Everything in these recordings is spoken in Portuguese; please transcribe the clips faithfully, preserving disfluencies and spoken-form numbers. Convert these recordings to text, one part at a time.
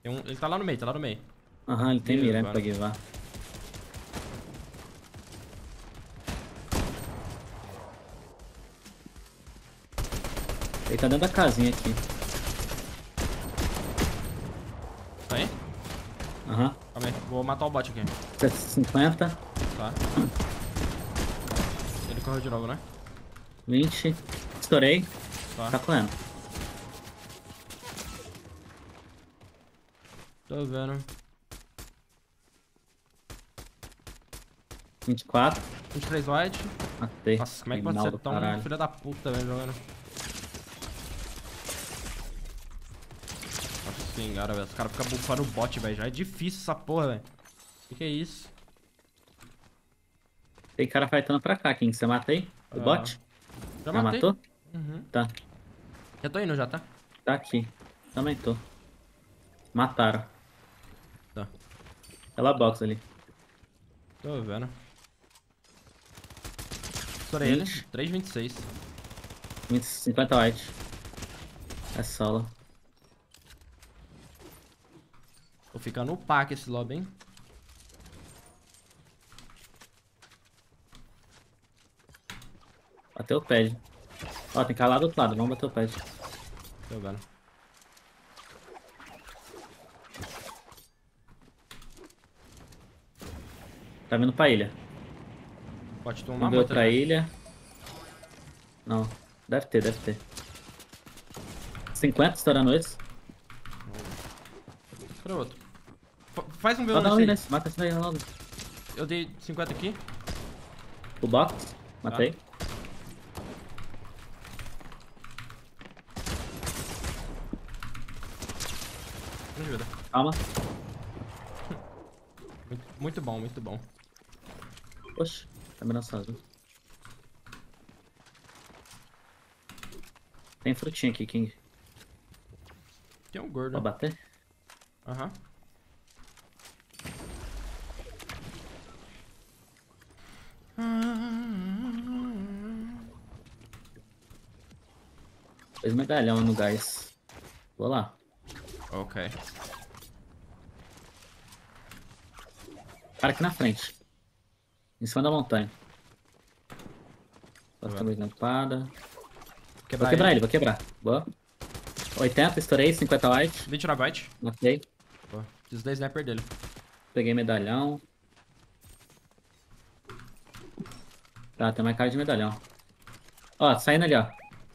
Tem um... Ele tá lá no meio, tá lá no meio. Aham, ele tem Meu mira Deus, pra guivar. Ele tá dentro da casinha aqui. Tá aí? Aham. Calma aí, vou matar o bot aqui. cinquenta, Tá. Ele correu de novo, né? vinte. Estourei. Tá. Tá correndo. Tô vendo. vinte e quatro. vinte e três white. Matei. Nossa, como é que pode Final ser do tão caralho. filha da puta, velho, jogando? Nossa senhora, velho. Os caras ficam bufando o bot, velho. Já é difícil essa porra, velho. Que que é isso? Tem cara fightando pra cá, King. Você mata aí? O Ah, bot? já Já matei. matou? Uhum. Tá. Já tô indo já, tá? Tá aqui. Também tô. Mataram. Tá. Aquela box ali. Tô vendo. Estourei ele. vinte. três vinte e seis. vinte, cinquenta white. É solo. Tô ficando no pack esse lobby, hein? Bateu o pad. Ó, tem cara lá do outro lado. Vamos bater o pad. Tô vendo. Tá vindo pra ilha. Pode tomar Não veio muita pra gente. ilha. Não. Deve ter, deve ter. cinquenta estourando esse. Pra outro. F faz um Ó, dá um V um nesse nesse. Mata esse daí logo. aí. Eu dei cinquenta aqui. O box. Matei. Me ajuda. Calma. Muito, muito bom, muito bom. Oxe. Tá mirando sozinho. Tem frutinha aqui, King. Tem um gordo. Pode bater? Aham. Dois medalhão no gás. Vou lá. Ok. Cara aqui na frente. Em cima da montanha. Posso Tá ter lampada. Quebrar Vou quebrar ele. ele, vou quebrar. Boa. oitenta, estourei. cinquenta white. vinte na bite. Matei. Boa. Fiz dez sniper dele. Peguei medalhão. Tá, tem mais cara de medalhão. Ó, saindo ali, ó.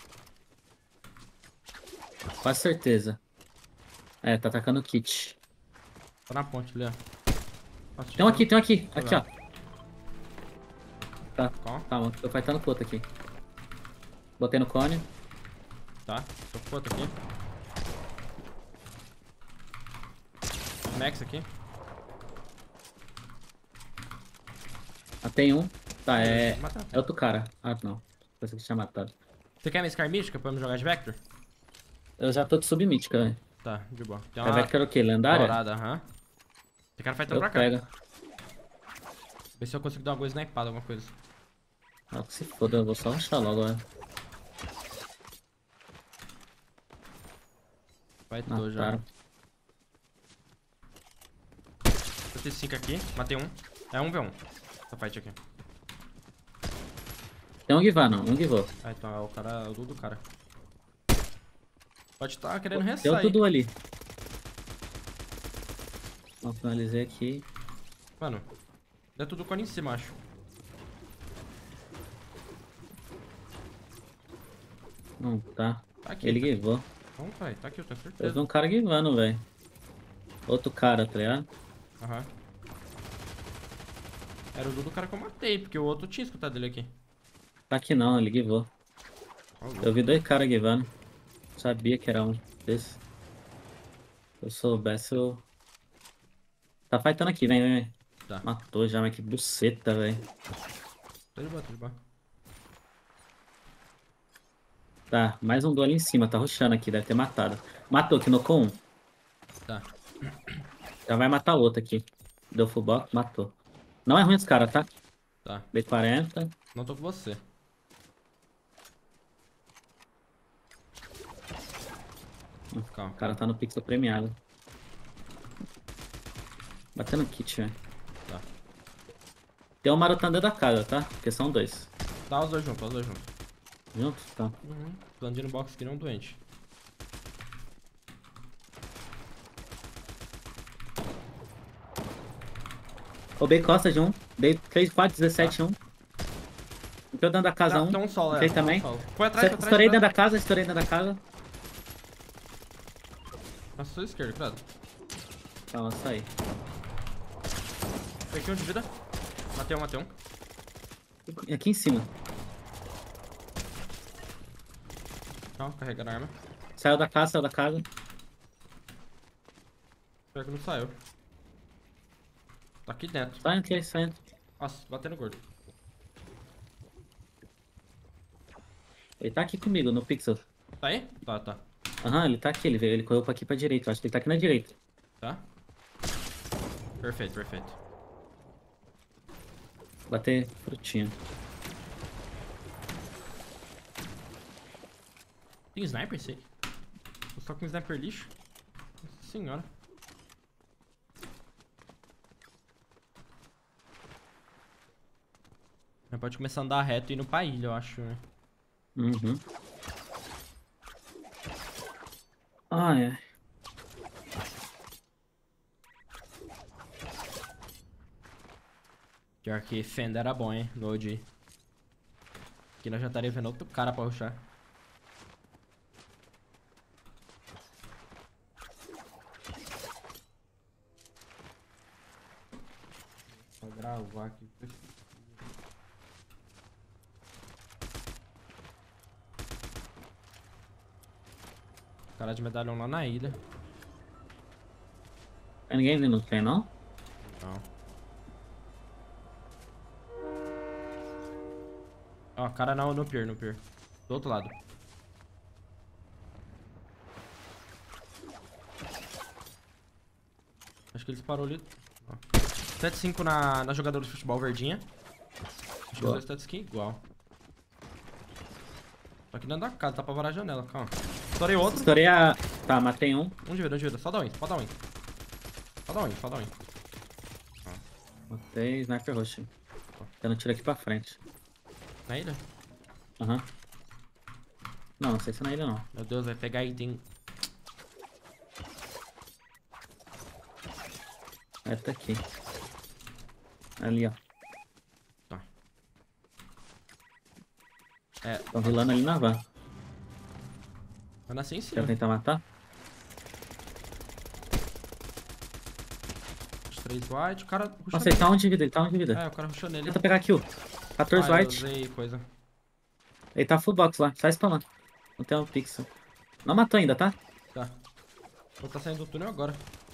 Quase certeza. É, tá atacando o kit. Tá na ponte ali, ó. Nossa, Tem um aqui, tem um aqui. Tô Aqui, ó. vendo. Tá, Calma. calma. Tô fightando com o outro aqui. Botei no cone. Tá. Tô com outro aqui. Max aqui. Matei um. Tá, é... Matar. É outro cara. Ah, não. Pensei que tinha matado. Você quer minha Scar mística pra me jogar de Vector? Eu já tô de submítica, velho. Tá, de boa. Tem A uma Vector é o quê? Lendária? dourada, aham. Tem cara fightando Eu pra cá. pego. Ver se eu consigo dar uma coisa snipada, alguma coisa. Ah, que se foda, eu vou só rushar logo, velho. Fightou já. Mataram. setenta e cinco aqui. Matei um. É um v um. Essa fight aqui. Tem um guivar, não. Um guivou. Ah, então é o cara, é o do cara. Pode estar querendo Tem o ressair. Dudu ali. Ó, finalizei aqui. Mano, deu tudo cone em cima, acho. Não, tá. Tá aqui. Ele tá... guivou. Não, pai, tá aqui, eu tenho Eu certeza. vi um cara guivando, velho. Outro cara, tá ligado? Aham. Era o do cara que eu matei, porque o outro tinha escutado dele aqui. Tá aqui não, ele guivou. Eu vi dois caras guivando. Sabia que era um desses. Se eu soubesse, eu... Tá fightando aqui, vem, vem, vem. Tá. Matou já, mas que buceta, velho. Tô de boa, tô de boa. Tá, mais um duelo em cima, tá rushando aqui, deve ter matado. Matou, que nocou um. Tá. Já vai matar o outro aqui. Deu full box, matou. Não é ruim esse cara, tá? Tá. B quarenta. Não tô com você. O Calma. cara tá no pixel premiado. Batendo kit, velho. Tá. Tem um marotão dentro da casa, tá? Porque são dois. Dá os dois juntos, dá os dois juntos. Juntos? Tá. Uhum. Expandindo box aqui não doente. Roubei costa de um. Dei três, quatro, dezessete, um. Entrou dentro da casa Tá, um. tem um solo, é. Entrei tem um também. solo. Foi atrás, foi atrás. Estourei atrás. dentro da casa, estourei dentro da casa. Na sua esquerda, cuidado. Calma, saí. Peguei um de vida. Matei um, matei um. Aqui em cima. Não, carregando a arma. Saiu da casa, saiu da casa. Pior que não saiu. Tá aqui dentro. Sai, entrei, sai. Nossa, batendo gordo. Ele tá aqui comigo, no pixel. Tá aí? Tá, tá. Aham, ele tá aqui, ele veio, ele correu pra aqui pra direita. Eu acho que ele tá aqui na direita. Tá? Perfeito, perfeito. Bater frutinha. Tem sniper, sei. Tô só com sniper lixo. Nossa senhora. Já pode começar a andar reto e ir no pra ilha, eu acho, né? Uhum. Ai, ai. Pior que Fenda era bom, hein? No O G. Aqui nós já estaria vendo outro cara pra rushar. Vou gravar aqui. Cara de medalhão lá na ilha. Tem ninguém vindo no trem, não? Não. Ó, cara não, no pier, no pier. Do outro lado. Acho que ele disparou ali. Ó. sete cinco na, na jogadora de futebol verdinha. Acho que os Boa. dois stat skin igual. Tô aqui dentro da casa, tá pra varar a janela, calma. Estourei outro. Estourei a... Tá, matei um. Um de vida, um de vida. Só dá um, só dá um. Só dá um, só dá um. Matei sniper roxo. Dando tiro aqui pra frente. Na ilha? Aham. Não, não sei se é na ilha não. Meu Deus, vai pegar item. É, tá aqui. Ali, ó. Tá. É, Estão rilando ali na van. eu nasci em cima. Quer tentar matar? Os três white, o cara rushou Nossa, ele tá um de vida, ele tá um de vida. É, o cara rushou nele. Tenta pegar a kill. quatorze Ah, eu white. usei coisa. Ele tá full box lá, só spamando. Não tem um pixel. Não matou ainda, tá? Tá. Vou tá saindo do túnel agora.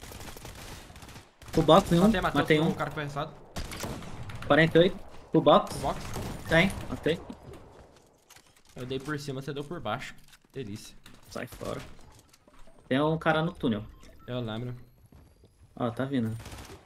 Full box em um. Matei, matei, Matei um um. cara que foi arrestado. quarenta e oito. Full box. O box. Tem. Matei. Eu dei por cima, você deu por baixo. Delícia. Sai fora. Tem um cara no túnel. Eu lembro. Ó, tá vindo.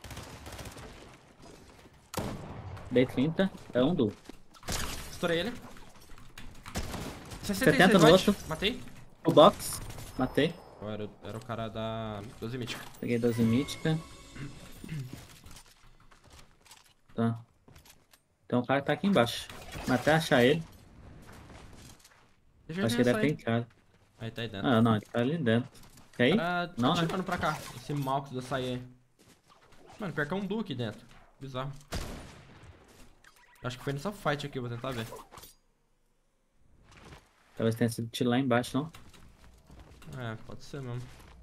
Dei trinta. É um duo. Estourei ele. setenta no white. outro. Matei. Full box. Matei. Oh, era, era o cara da doze mítica. Peguei doze mítica. Tá. Tem um cara que tá aqui embaixo. Mas até achar ele. Deixa eu Acho que ele deve ter sair. entrado. Aí tá aí dentro. Ah, não, ele tá ali dentro. Quer ir? O cara tá Não, né? atirando pra cá. Esse mal que sair aí. Mano, pior que é um duo aqui dentro. Bizarro. Acho que foi nessa fight aqui, vou tentar ver. Talvez tenha sido tiro lá embaixo, não? É, pode ser mesmo.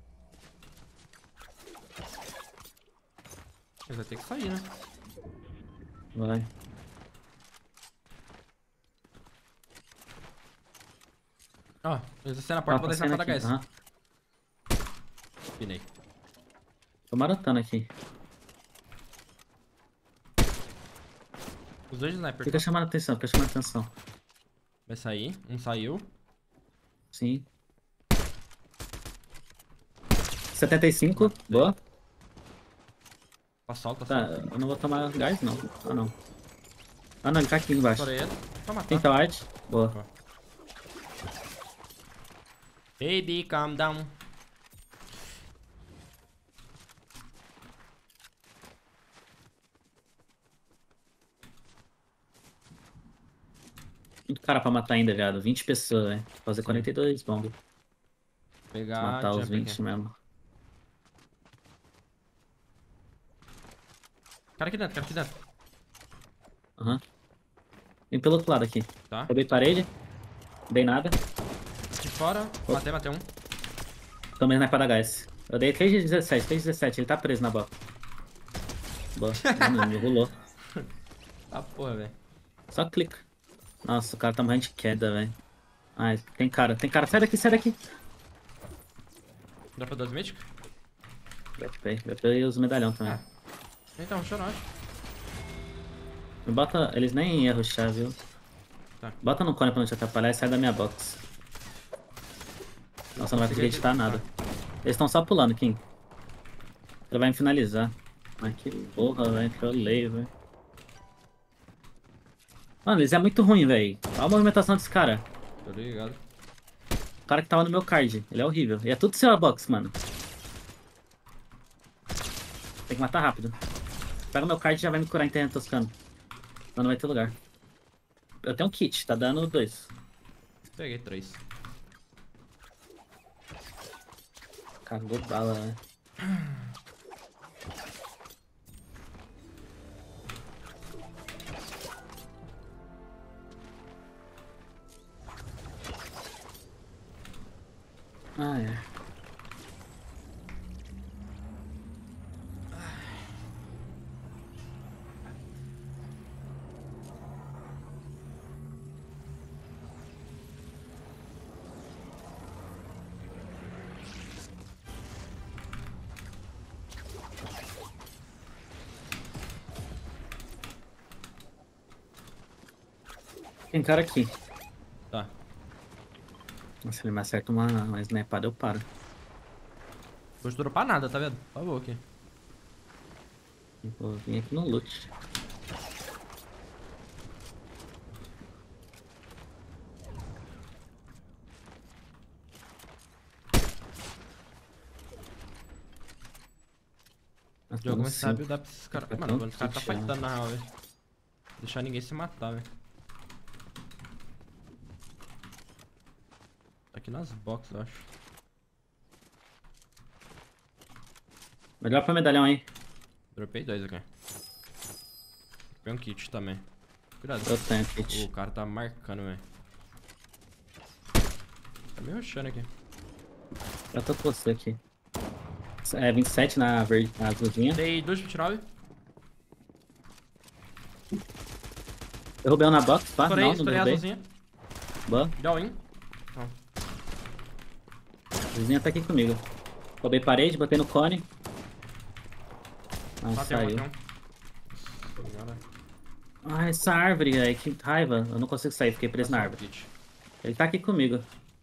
Mas vai ter que sair, né? Vai. Ó, eles estão na porta, Ah, vou deixar na passando porta aqui. H S. Aham. Pinei. Tô marotando aqui. Os dois de sniper. Fica Tá? chamando atenção, fica chamando atenção. Vai sair. Um saiu. Sim. setenta e cinco. Boa. Tá solto, tá Tá, solto. eu não vou tomar gás, não. Ah, não. Ah, não, ele tá aqui embaixo. Estourei ele. Pra matar. trinta white. Boa. Baby, calm down. Muito cara pra matar ainda, viado. vinte pessoas, velho. Fazer Sim. quarenta e dois bombas. Pegar Matar os jump vinte aqui. mesmo. Cara aqui dentro, cara aqui dentro. Aham. Vem pelo outro lado aqui. Tá. Roubei parede. Dei nada. De fora. Matei, matei um. Tomei na da gás. Eu dei três de dezessete, três de dezessete. Ele tá preso na bola. Boa. Mano, me rolou. Ah, porra, velho. Só clica. Nossa, o cara tá morrendo de queda, velho. Ai, tem cara, tem cara. Sai daqui, sai daqui. Dá pra dois míticos? Backpay. Backpay e os medalhão também. Ah. Então, chorou. Me bota. Eles nem iam rushar, viu? Tá. Bota no cone pra não te atrapalhar e sai da minha box. Nossa, não vai conseguir editar nada. Eles estão só pulando, Kim. Ele vai me finalizar. Ai, que porra, velho. Trolei, velho. Mano, eles é muito ruim, velho. Olha a movimentação desse cara. Tô ligado. O cara que tava no meu card. Ele é horrível. E é tudo seu box, mano. Tem que matar rápido. Pega o meu card e já vai me curar em terreno toscano. Senão não vai ter lugar. Eu tenho um kit, tá dando dois. Peguei três. Cagou bala, né? Ah, é. Tem cara aqui. Tá. Nossa, ele me acerta uma, uma snipada, eu paro. Vou dropar nada, tá vendo? Por favor, aqui. Vou vir aqui no loot. O jogo mais sábio dá pra esses caras. Tá Mano, tão os caras tá triste, fightando na real, velho. Deixar ninguém se matar, velho. Tá aqui nas boxes, eu acho. Melhor pra medalhão aí. Dropei dois aqui. Dropei um kit também. Cuidado. Eu tenho kit. O cara tá marcando, velho. Tá me rushando aqui. Eu tô com você aqui. É vinte e sete na verde, na azulzinha. Dei dois vinte e nove. Eu roubei um na box, pá? Estourei, Não, não estourei a derrubei. azulzinha. Boa. Deu win. A azulzinha tá aqui comigo. Roubei parede, botei no cone. Ah, Matei um, saiu. matei um. Agora. Ah, essa árvore, velho. Que raiva. Eu não consigo sair, fiquei preso na Passou um árvore. kit. Ele tá aqui comigo.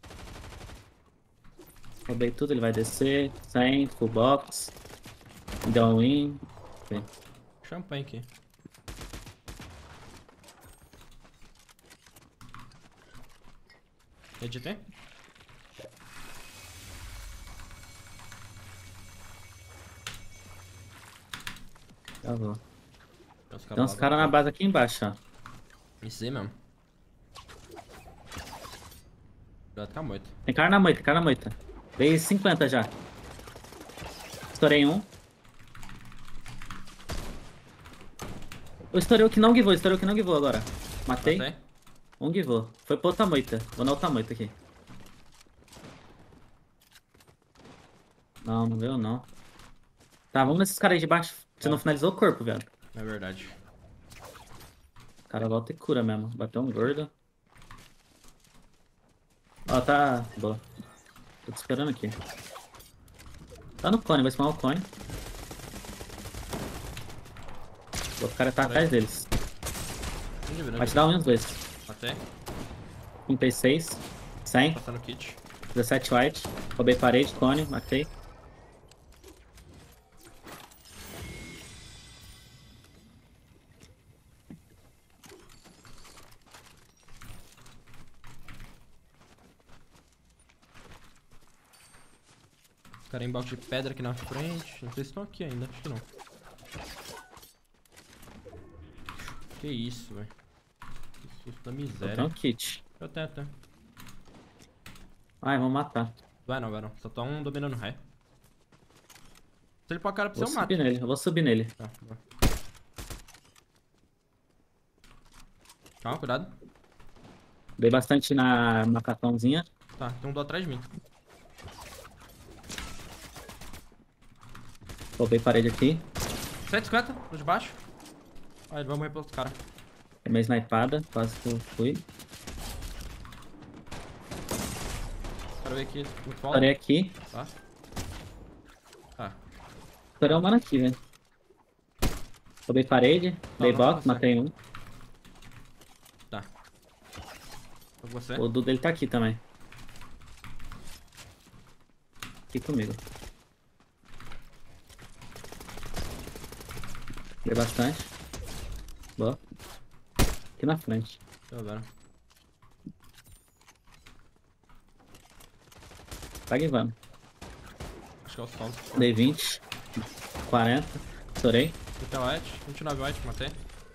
Roubei tudo, ele vai descer. cem, full box. Deu um win. Ok. Champanhe aqui. Editei? Tá bom. Tem uns Tem uns lá caras do- na base aqui embaixo, ó. Isso aí mesmo. Cuidado com a moita. Tem cara na moita, tem cara na moita. Dei cinquenta já. Estourei um. Eu estourei o que não guivou, estourei o que não guivou agora. Matei. Matei. Um guivou. Foi pra outra moita. Vou na outra moita aqui. Não, não veio não. Tá, vamos nesses caras aí de baixo. Você não finalizou o corpo, velho. É verdade. O cara volta e cura mesmo. Bateu um gordo. Ó, tá... Boa. Tô te esperando aqui. Tá no cone, vai spawnar o cone. O outro cara tá atrás deles. Vai te dar um e os dois. Matei. trinta e seis. cem. Passando kit. dezessete white. Roubei parede, cone, matei. Cara em balde de pedra aqui na frente. Não sei se estão aqui ainda, acho que não. Que isso, velho. Susto da Eu miséria. tenho um kit. Eu tenho, eu tenho. Ai, vão matar. Vai não, vai não. Só tão dominando ré. Se ele pôr a cara pra Vou você, eu subir mato. nele, eu vou subir nele. Tá, vai. Calma, cuidado. Dei bastante na macacãozinha. Tá, tem um do atrás de mim. Roubei parede aqui. cento e cinquenta, tô de baixo. Aí ele vai morrer pelo outro cara. Tem minha snipada, quase que eu fui. Quero ver aqui no colo. Estourei aqui. Tá. Tá. Estourei um mano aqui, velho. Roubei parede. Dei não foi box, você. matei um. Tá. Tô com você. O do dele tá aqui também. Aqui comigo. Dei bastante. Boa. Aqui na frente. Tô vendo. Tá guivando. Acho que é o solo. Dei vinte. quarenta. Estourei. trinta white. vinte e nove white, matei.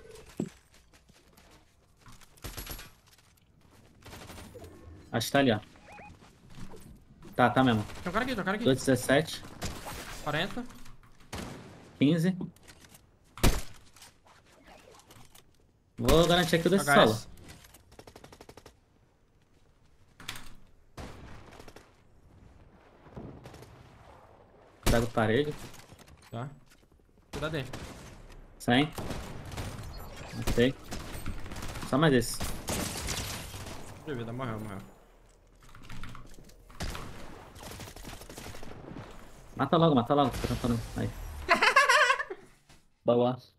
Acho que tá ali, ó. Tá, tá mesmo. Tem um cara aqui, tem um cara aqui. dois dezessete. quarenta. quinze. Vou garantir aqui o desse H S. solo. Trago parede. Tá. Cuidado aí. cem. Matei. Só mais esse. De vida, morreu, morreu. Mata logo, mata logo. Tô tentando. Aí. Boa.